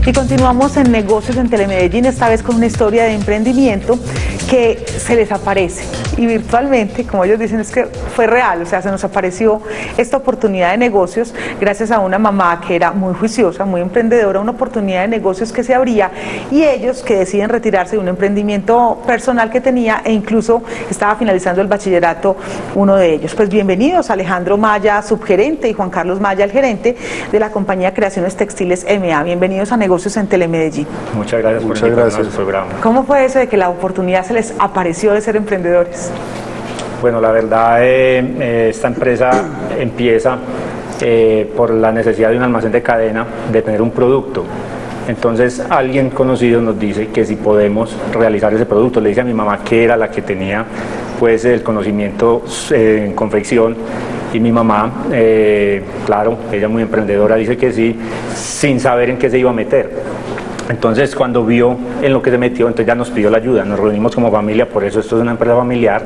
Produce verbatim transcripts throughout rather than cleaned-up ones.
Y continuamos en Negocios en Telemedellín, esta vez con una historia de emprendimiento que se les aparece y virtualmente, como ellos dicen, es que fue real, o sea, se nos apareció esta oportunidad de negocios gracias a una mamá que era muy juiciosa, muy emprendedora, una oportunidad de negocios que se abría y ellos que deciden retirarse de un emprendimiento personal que tenía e incluso estaba finalizando el bachillerato uno de ellos. Pues bienvenidos, Alejandro Maya, subgerente, y Juan Carlos Maya, el gerente de la compañía Creaciones Textiles M A. Bienvenidos a Negocios en Telemedellín. Muchas gracias por Muchas gracias. el programa. ¿Cómo fue eso de que la oportunidad se les apareció de ser emprendedores? Bueno, la verdad, eh, eh, esta empresa empieza eh, por la necesidad de un almacén de cadena, de tener un producto. Entonces alguien conocido nos dice que si podemos realizar ese producto. Le dice a mi mamá, que era la que tenía pues el conocimiento eh, en confección, y mi mamá, eh, claro, ella muy emprendedora, dice que sí, sin saber en qué se iba a meter. Entonces cuando vio en lo que se metió, entonces ya nos pidió la ayuda, nos reunimos como familia, por eso esto es una empresa familiar.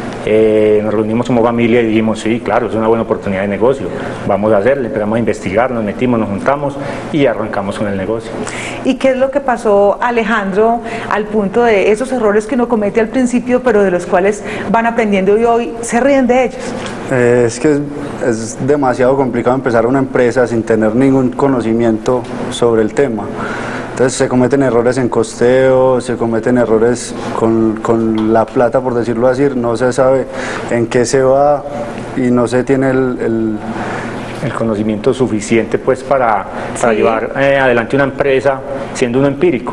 Eh, nos reunimos como familia y dijimos, sí, claro, es una buena oportunidad de negocio, vamos a hacerle, empezamos a investigar, nos metimos, nos juntamos y arrancamos con el negocio. ¿Y qué es lo que pasó, Alejandro, al punto de esos errores que uno comete al principio, pero de los cuales van aprendiendo y hoy se ríen de ellos? Eh, es que es, es demasiado complicado empezar una empresa sin tener ningún conocimiento sobre el tema. Entonces se cometen errores en costeo, se cometen errores con, con la plata, por decirlo así, no se sabe en qué se va y no se tiene el... el el conocimiento suficiente pues para, para sí. llevar eh, adelante una empresa siendo uno empírico.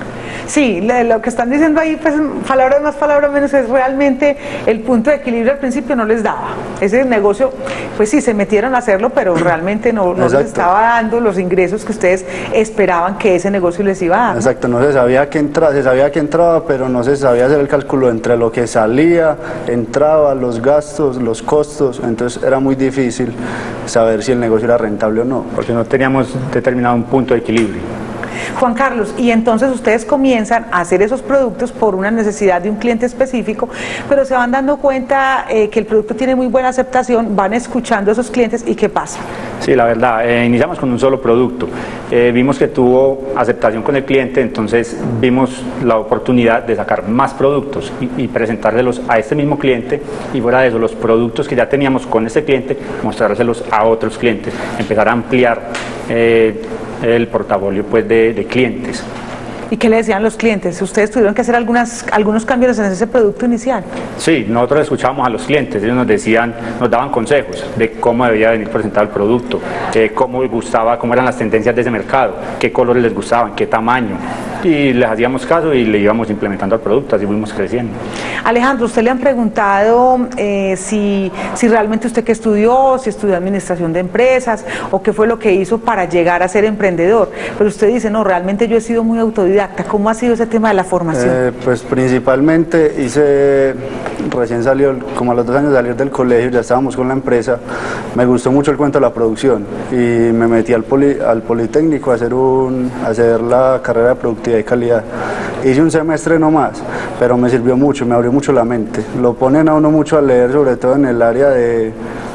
Sí, lo que están diciendo ahí, pues palabras más, palabras menos, es realmente el punto de equilibrio al principio no les daba. Ese negocio, pues sí, se metieron a hacerlo, pero realmente no, no les estaba dando los ingresos que ustedes esperaban que ese negocio les iba a dar, ¿no? Exacto, no se sabía que entraba, se sabía que entraba, pero no se sabía hacer el cálculo entre lo que salía, entraba, los gastos, los costos, entonces era muy difícil saber si el negocio era rentable o no. Porque no teníamos determinado un punto de equilibrio. Juan Carlos, y entonces ustedes comienzan a hacer esos productos por una necesidad de un cliente específico, pero se van dando cuenta eh, que el producto tiene muy buena aceptación, van escuchando a esos clientes y ¿qué pasa? Sí, la verdad, eh, iniciamos con un solo producto, eh, vimos que tuvo aceptación con el cliente, entonces vimos la oportunidad de sacar más productos y, y presentárselos a este mismo cliente, y fuera de eso, los productos que ya teníamos con este cliente, mostrárselos a otros clientes, empezar a ampliar eh, el portafolio pues de, de clientes. ¿Y qué le decían los clientes? ¿Ustedes tuvieron que hacer algunas, algunos cambios en ese producto inicial? Sí, nosotros escuchábamos a los clientes, ellos nos decían, nos daban consejos de cómo debía venir presentado el producto, de cómo les gustaba, cómo eran las tendencias de ese mercado, qué colores les gustaban, qué tamaño, y les hacíamos caso y le íbamos implementando al producto, así fuimos creciendo. Alejandro, usted le han preguntado eh, si, si realmente usted qué estudió, si estudió administración de empresas o qué fue lo que hizo para llegar a ser emprendedor, pero usted dice, no, realmente yo he sido muy autodidacta. ¿Cómo ha sido ese tema de la formación? Eh, pues principalmente hice, recién salió, como a los dos años de salir del colegio, ya estábamos con la empresa, me gustó mucho el cuento de la producción y me metí al, poli, al Politécnico a hacer, un, a hacer la carrera de productividad y calidad. Hice un semestre nomás, pero me sirvió mucho, me abrió mucho la mente. Lo ponen a uno mucho a leer, sobre todo en el área de...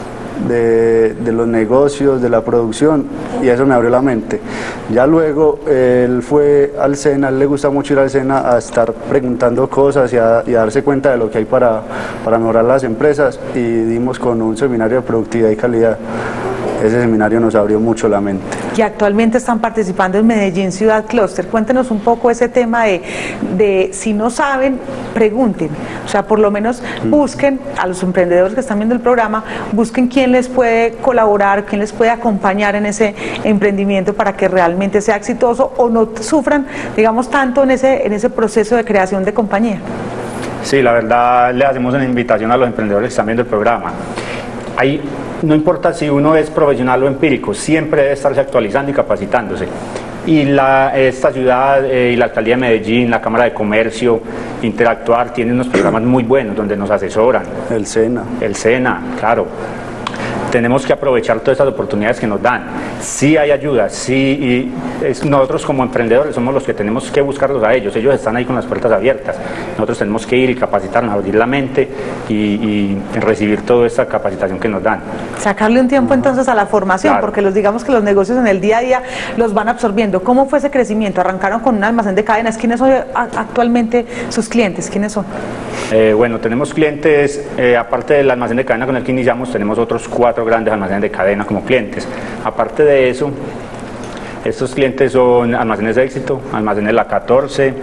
De, de los negocios, de la producción, y eso me abrió la mente. Ya luego él fue al SENA, a él le gusta mucho ir al SENA a estar preguntando cosas y a, y a darse cuenta de lo que hay para, para mejorar las empresas, y dimos con un seminario de productividad y calidad. Ese seminario nos abrió mucho la mente. Y actualmente están participando en Medellín Ciudad Cluster. Cuéntenos un poco ese tema de, de si no saben, pregunten. O sea, por lo menos busquen a los emprendedores que están viendo el programa, busquen quién les puede colaborar, quién les puede acompañar en ese emprendimiento para que realmente sea exitoso o no sufran, digamos, tanto en ese, en ese proceso de creación de compañía. Sí, la verdad, le hacemos una invitación a los emprendedores que están viendo el programa. Hay No importa si uno es profesional o empírico, siempre debe estarse actualizando y capacitándose. Y la, esta ciudad eh, y la Alcaldía de Medellín, la Cámara de Comercio, Interactuar, tienen unos programas muy buenos donde nos asesoran. El SENA. El SENA, claro. tenemos que aprovechar todas estas oportunidades que nos dan. Sí hay ayuda, sí, y es, nosotros como emprendedores somos los que tenemos que buscarlos a ellos, ellos están ahí con las puertas abiertas, nosotros tenemos que ir y capacitarnos, abrir la mente y, y recibir toda esta capacitación que nos dan. Sacarle un tiempo entonces a la formación, Claro. porque los digamos que los negocios en el día a día los van absorbiendo. ¿Cómo fue ese crecimiento? Arrancaron con un almacén de cadenas. ¿Quiénes son actualmente sus clientes? ¿Quiénes son? Eh, bueno, tenemos clientes, eh, aparte del almacén de cadena con el que iniciamos, tenemos otros cuatro grandes almacenes de cadena como clientes. Aparte de eso, estos clientes son Almacenes de Éxito, Almacenes La catorce,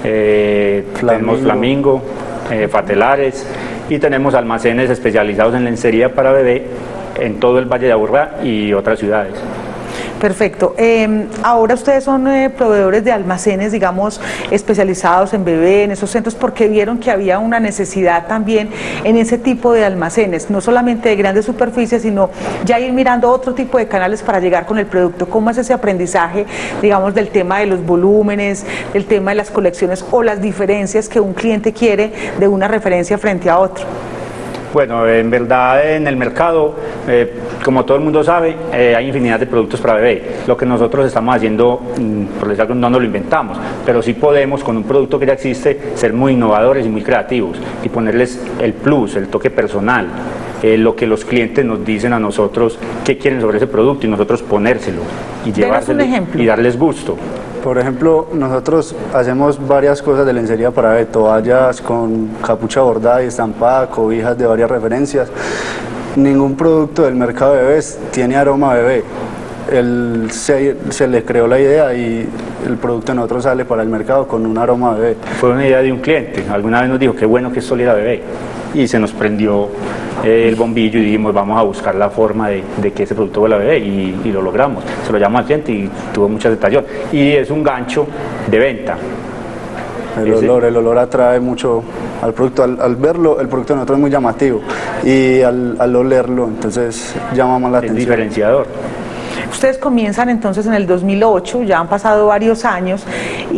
eh, Flamingo. tenemos Flamingo, eh, Fatelares, y tenemos almacenes especializados en lencería para bebé en todo el Valle de Aburrá y otras ciudades. Perfecto. Eh, ahora ustedes son eh, proveedores de almacenes, digamos, especializados en bebé, en esos centros, porque vieron que había una necesidad también en ese tipo de almacenes, no solamente de grandes superficies, sino ya ir mirando otro tipo de canales para llegar con el producto. ¿Cómo es ese aprendizaje, digamos, del tema de los volúmenes, del tema de las colecciones o las diferencias que un cliente quiere de una referencia frente a otro? Bueno, en verdad en el mercado, eh, como todo el mundo sabe, eh, hay infinidad de productos para bebé. Lo que nosotros estamos haciendo, mm, por decir algo, no nos lo inventamos, pero sí podemos con un producto que ya existe ser muy innovadores y muy creativos y ponerles el plus, el toque personal, eh, lo que los clientes nos dicen a nosotros qué quieren sobre ese producto y nosotros ponérselo y llevárselo y darles gusto. Por ejemplo, nosotros hacemos varias cosas de lencería para bebé, toallas con capucha bordada y estampada, cobijas de varias referencias. Ningún producto del mercado de bebés tiene aroma a bebé. Él se, se le creó la idea y el producto de nosotros sale para el mercado con un aroma a bebé. Fue una idea de un cliente, alguna vez nos dijo qué bueno que esto oliera a bebé y se nos prendió eh, el bombillo y dijimos vamos a buscar la forma de, de que ese producto huela a bebé y, y lo logramos. Se lo llamamos al cliente y tuvo mucha aceptación y es un gancho de venta. El olor, el olor atrae mucho al producto, al, al verlo el producto de nosotros es muy llamativo y al, al olerlo entonces llama más la atención. Es diferenciador. Ustedes comienzan entonces en el dos mil ocho, ya han pasado varios años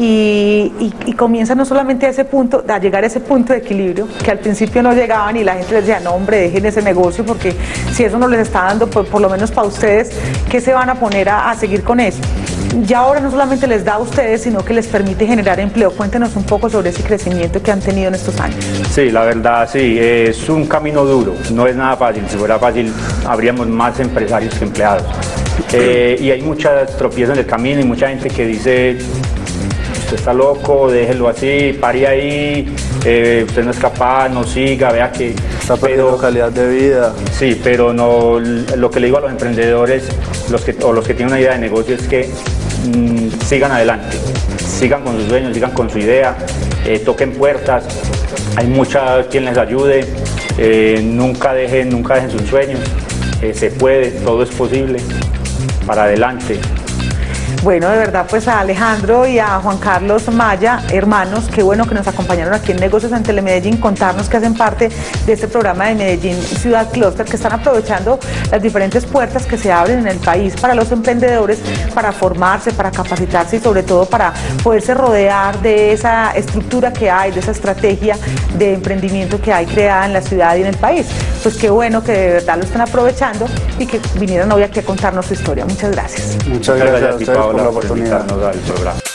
y, y, y comienzan no solamente a ese punto, a llegar a ese punto de equilibrio, que al principio no llegaban y la gente les decía, no hombre, dejen ese negocio porque si eso no les está dando, por, por lo menos para ustedes, ¿qué se van a poner a, a seguir con eso? Ya ahora no solamente les da a ustedes, sino que les permite generar empleo. Cuéntenos un poco sobre ese crecimiento que han tenido en estos años. Sí, la verdad sí, es un camino duro, no es nada fácil, si fuera fácil habríamos más empresarios que empleados. Eh, y hay muchas tropiezos en el camino y mucha gente que dice usted está loco, déjelo así, pare ahí, eh, usted no es capaz, no siga, vea que está perdiendo pero, calidad de vida. Sí, pero no, lo que le digo a los emprendedores los que, o los que tienen una idea de negocio es que mmm, sigan adelante, sigan con sus sueños, sigan con su idea, eh, toquen puertas, hay mucha quien les ayude, eh, nunca dejen, nunca dejen sus sueños, eh, se puede, todo es posible. Para adelante. Bueno, de verdad, pues a Alejandro y a Juan Carlos Maya, hermanos, qué bueno que nos acompañaron aquí en Negocios en Telemedellín, contarnos que hacen parte de este programa de Medellín Ciudad Cluster, que están aprovechando las diferentes puertas que se abren en el país para los emprendedores, para formarse, para capacitarse y sobre todo para poderse rodear de esa estructura que hay, de esa estrategia de emprendimiento que hay creada en la ciudad y en el país. Pues qué bueno que de verdad lo estén aprovechando y que vinieran hoy aquí a contarnos su historia. Muchas gracias. Muchas gracias, gracias a ustedes por la oportunidad. Por